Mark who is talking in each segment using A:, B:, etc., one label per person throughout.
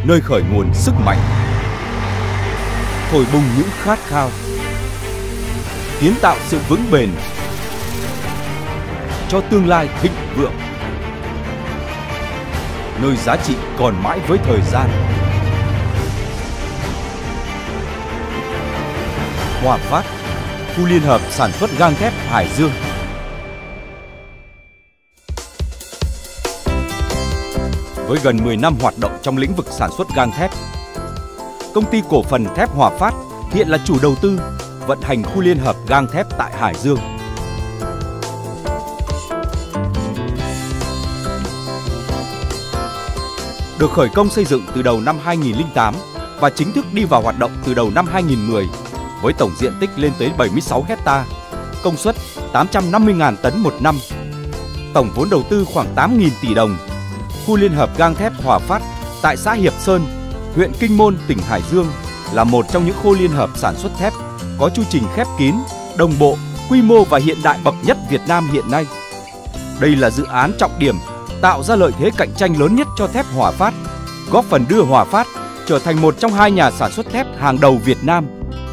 A: nơi khởi nguồn sức mạnh, thổi bùng những khát khao, kiến tạo sự vững bền cho tương lai thịnh vượng, nơi giá trị còn mãi với thời gian. Hòa Phát, khu liên hợp sản xuất gang thép Hải Dương. Với gần 10 năm hoạt động trong lĩnh vực sản xuất gang thép, Công ty cổ phần thép Hòa Phát hiện là chủ đầu tư, vận hành khu liên hợp gang thép tại Hải Dương. Được khởi công xây dựng từ đầu năm 2008 và chính thức đi vào hoạt động từ đầu năm 2010 với tổng diện tích lên tới 76 hecta, công suất 850.000 tấn một năm. Tổng vốn đầu tư khoảng 8.000 tỷ đồng. Khu liên hợp gang thép Hòa Phát tại xã Hiệp Sơn, huyện Kinh Môn, tỉnh Hải Dương là một trong những khu liên hợp sản xuất thép có chu trình khép kín, đồng bộ, quy mô và hiện đại bậc nhất Việt Nam hiện nay. Đây là dự án trọng điểm tạo ra lợi thế cạnh tranh lớn nhất cho thép Hòa Phát, góp phần đưa Hòa Phát trở thành một trong hai nhà sản xuất thép hàng đầu Việt Nam.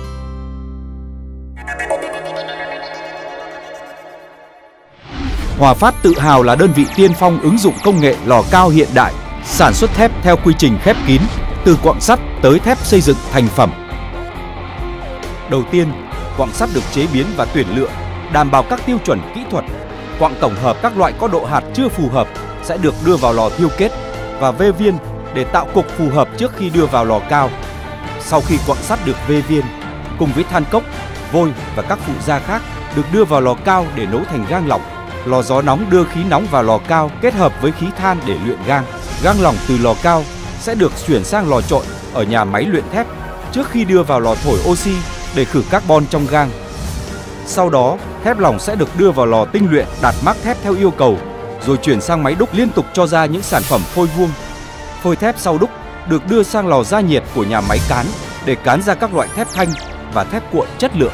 A: Hòa Phát tự hào là đơn vị tiên phong ứng dụng công nghệ lò cao hiện đại, sản xuất thép theo quy trình khép kín, từ quặng sắt tới thép xây dựng thành phẩm. Đầu tiên, quặng sắt được chế biến và tuyển lựa, đảm bảo các tiêu chuẩn kỹ thuật. Quặng tổng hợp các loại có độ hạt chưa phù hợp sẽ được đưa vào lò thiêu kết và vê viên để tạo cục phù hợp trước khi đưa vào lò cao. Sau khi quặng sắt được vê viên, cùng với than cốc, vôi và các phụ gia khác được đưa vào lò cao để nấu thành gang lỏng. Lò gió nóng đưa khí nóng vào lò cao kết hợp với khí than để luyện gang. Gang lỏng từ lò cao sẽ được chuyển sang lò trộn ở nhà máy luyện thép trước khi đưa vào lò thổi oxy để khử carbon trong gang. Sau đó, thép lỏng sẽ được đưa vào lò tinh luyện đạt mác thép theo yêu cầu, rồi chuyển sang máy đúc liên tục cho ra những sản phẩm phôi vuông. Phôi thép sau đúc được đưa sang lò gia nhiệt của nhà máy cán để cán ra các loại thép thanh và thép cuộn chất lượng.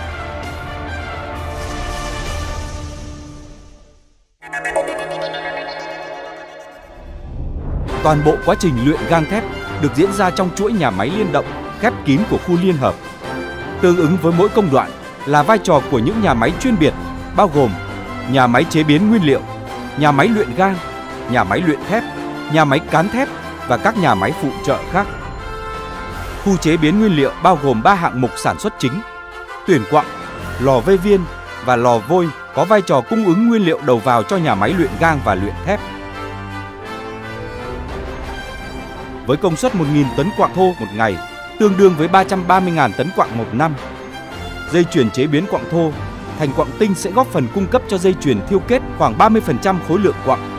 A: Toàn bộ quá trình luyện gang thép được diễn ra trong chuỗi nhà máy liên động, khép kín của khu liên hợp. Tương ứng với mỗi công đoạn là vai trò của những nhà máy chuyên biệt, bao gồm nhà máy chế biến nguyên liệu, nhà máy luyện gang, nhà máy luyện thép, nhà máy cán thép và các nhà máy phụ trợ khác. Khu chế biến nguyên liệu bao gồm 3 hạng mục sản xuất chính: tuyển quặng, lò vê viên và lò vôi có vai trò cung ứng nguyên liệu đầu vào cho nhà máy luyện gang và luyện thép. Với công suất 1.000 tấn quặng thô một ngày, tương đương với 330.000 tấn quặng một năm. Dây chuyền chế biến quặng thô thành quặng tinh sẽ góp phần cung cấp cho dây chuyền thiêu kết khoảng 30% khối lượng quặng.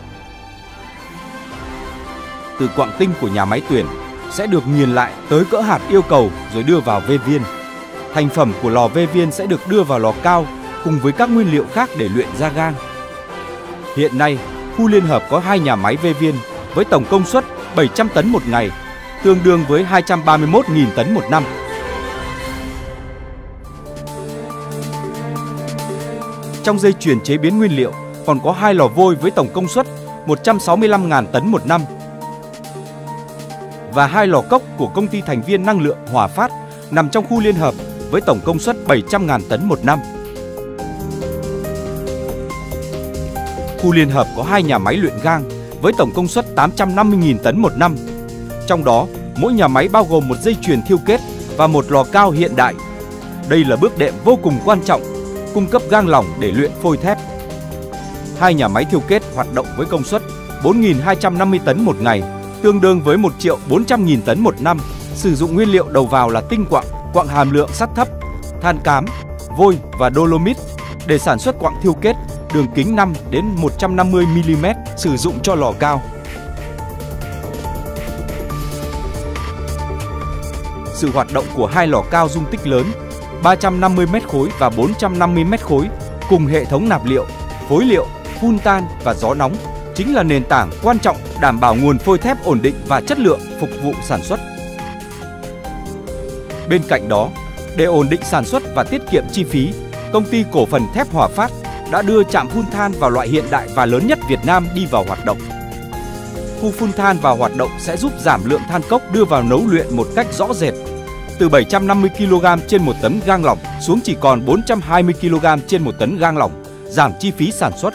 A: Từ quặng tinh của nhà máy tuyển sẽ được nghiền lại tới cỡ hạt yêu cầu rồi đưa vào vê viên. Thành phẩm của lò vê viên sẽ được đưa vào lò cao cùng với các nguyên liệu khác để luyện ra gang. Hiện nay, khu liên hợp có 2 nhà máy vê viên với tổng công suất 700 tấn một ngày, tương đương với 231.000 tấn một năm. Trong dây chuyền chế biến nguyên liệu còn có 2 lò vôi với tổng công suất 165.000 tấn một năm và 2 lò cốc của công ty thành viên năng lượng Hòa Phát nằm trong khu liên hợp với tổng công suất 700.000 tấn một năm. Khu liên hợp có 2 nhà máy luyện gang với tổng công suất 850.000 tấn một năm. Trong đó, mỗi nhà máy bao gồm một dây chuyền thiêu kết và một lò cao hiện đại. Đây là bước đệm vô cùng quan trọng, cung cấp gang lỏng để luyện phôi thép. 2 nhà máy thiêu kết hoạt động với công suất 4.250 tấn một ngày, tương đương với 1.400.000 tấn một năm, sử dụng nguyên liệu đầu vào là tinh quặng, quặng hàm lượng sắt thấp, than cám, vôi và dolomit để sản xuất quặng thiêu kết đường kính 5 đến 150 mm sử dụng cho lò cao. Sự hoạt động của 2 lò cao dung tích lớn 350 m khối và 450 m khối cùng hệ thống nạp liệu, phối liệu, phun tan và gió nóng chính là nền tảng quan trọng đảm bảo nguồn phôi thép ổn định và chất lượng phục vụ sản xuất. Bên cạnh đó, để ổn định sản xuất và tiết kiệm chi phí, Công ty cổ phần thép Hòa Phát đã đưa trạm phun than vào loại hiện đại và lớn nhất Việt Nam đi vào hoạt động. khu phun than vào hoạt động sẽ giúp giảm lượng than cốc đưa vào nấu luyện một cách rõ rệt, từ 750 kg trên 1 tấn gang lỏng xuống chỉ còn 420 kg trên 1 tấn gang lỏng, giảm chi phí sản xuất.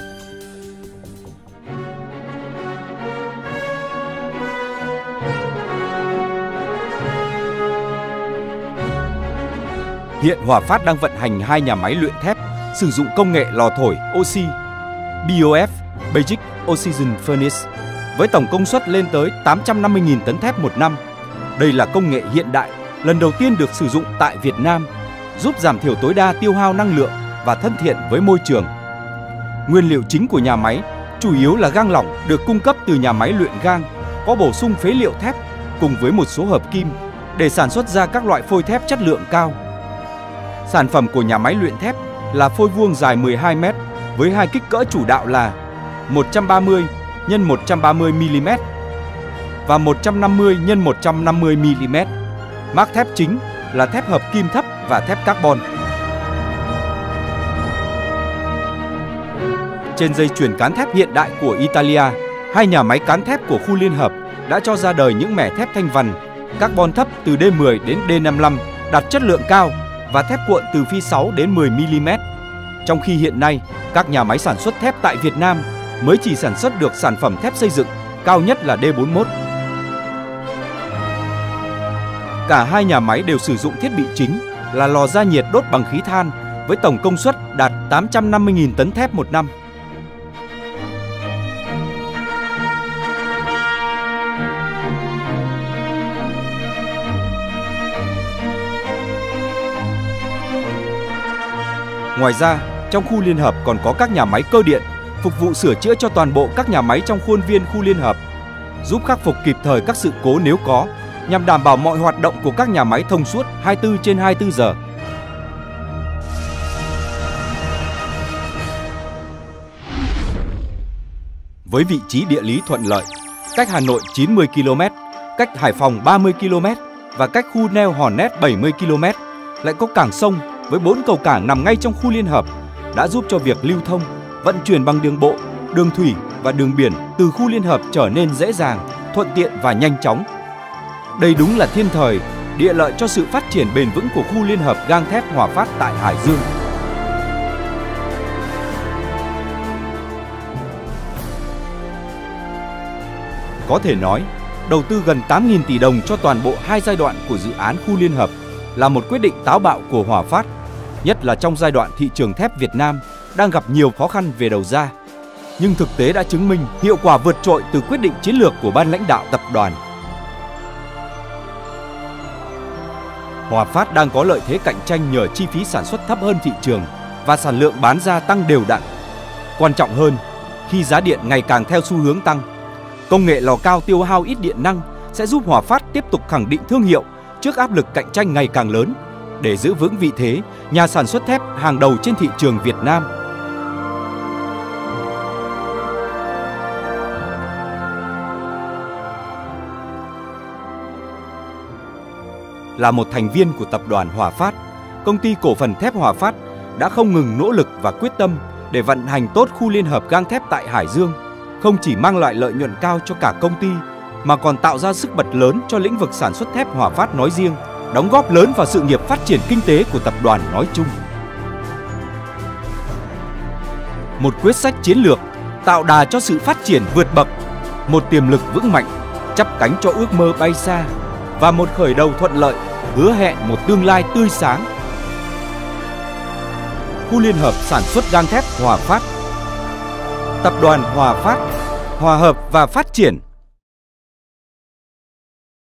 A: Hiện Hòa Phát đang vận hành 2 nhà máy luyện thép sử dụng công nghệ lò thổi oxy BOF Basic Oxygen Furnace với tổng công suất lên tới 850.000 tấn thép một năm. Đây là công nghệ hiện đại lần đầu tiên được sử dụng tại Việt Nam, giúp giảm thiểu tối đa tiêu hao năng lượng và thân thiện với môi trường. Nguyên liệu chính của nhà máy chủ yếu là gang lỏng được cung cấp từ nhà máy luyện gang, có bổ sung phế liệu thép cùng với một số hợp kim để sản xuất ra các loại phôi thép chất lượng cao. Sản phẩm của nhà máy luyện thép là phôi vuông dài 12 m với hai kích cỡ chủ đạo là 130 x 130 mm và 150 x 150 mm. Mác thép chính là thép hợp kim thấp và thép carbon. Trên dây chuyền cán thép hiện đại của Italia, 2 nhà máy cán thép của khu liên hợp đã cho ra đời những mẻ thép thanh vằn, carbon thấp từ D10 đến D55 đạt chất lượng cao và thép cuộn từ phi 6 đến 10 mm. Trong khi hiện nay, các nhà máy sản xuất thép tại Việt Nam mới chỉ sản xuất được sản phẩm thép xây dựng cao nhất là D41. Cả 2 nhà máy đều sử dụng thiết bị chính là lò gia nhiệt đốt bằng khí than với tổng công suất đạt 850.000 tấn thép một năm. Ngoài ra, trong khu liên hợp còn có các nhà máy cơ điện phục vụ sửa chữa cho toàn bộ các nhà máy trong khuôn viên khu liên hợp, giúp khắc phục kịp thời các sự cố nếu có, nhằm đảm bảo mọi hoạt động của các nhà máy thông suốt 24/24 giờ. Với vị trí địa lý thuận lợi, cách Hà Nội 90 km, cách Hải Phòng 30 km và cách khu neo Hòn Nét 70 km, lại có cảng sông với 4 cầu cảng nằm ngay trong khu liên hợp, đã giúp cho việc lưu thông, vận chuyển bằng đường bộ, đường thủy và đường biển từ khu liên hợp trở nên dễ dàng, thuận tiện và nhanh chóng. Đây đúng là thiên thời, địa lợi cho sự phát triển bền vững của khu liên hợp gang thép Hòa Phát tại Hải Dương. Có thể nói, đầu tư gần 8.000 tỷ đồng cho toàn bộ 2 giai đoạn của dự án khu liên hợp là một quyết định táo bạo của Hòa Phát, nhất là trong giai đoạn thị trường thép Việt Nam đang gặp nhiều khó khăn về đầu ra. Nhưng thực tế đã chứng minh hiệu quả vượt trội từ quyết định chiến lược của ban lãnh đạo tập đoàn. Hòa Phát đang có lợi thế cạnh tranh nhờ chi phí sản xuất thấp hơn thị trường và sản lượng bán ra tăng đều đặn. Quan trọng hơn, khi giá điện ngày càng theo xu hướng tăng, công nghệ lò cao tiêu hao ít điện năng sẽ giúp Hòa Phát tiếp tục khẳng định thương hiệu trước áp lực cạnh tranh ngày càng lớn để giữ vững vị thế nhà sản xuất thép hàng đầu trên thị trường Việt Nam. Là một thành viên của tập đoàn Hòa Phát, công ty cổ phần thép Hòa Phát đã không ngừng nỗ lực và quyết tâm để vận hành tốt khu liên hợp gang thép tại Hải Dương, không chỉ mang lại lợi nhuận cao cho cả công ty mà còn tạo ra sức bật lớn cho lĩnh vực sản xuất thép Hòa Phát nói riêng, đóng góp lớn vào sự nghiệp phát triển kinh tế của tập đoàn nói chung. Một quyết sách chiến lược tạo đà cho sự phát triển vượt bậc, một tiềm lực vững mạnh, chắp cánh cho ước mơ bay xa và một khởi đầu thuận lợi, hứa hẹn một tương lai tươi sáng. Khu liên hợp sản xuất gang thép Hòa Phát. Tập đoàn Hòa Phát, hòa hợp và phát triển.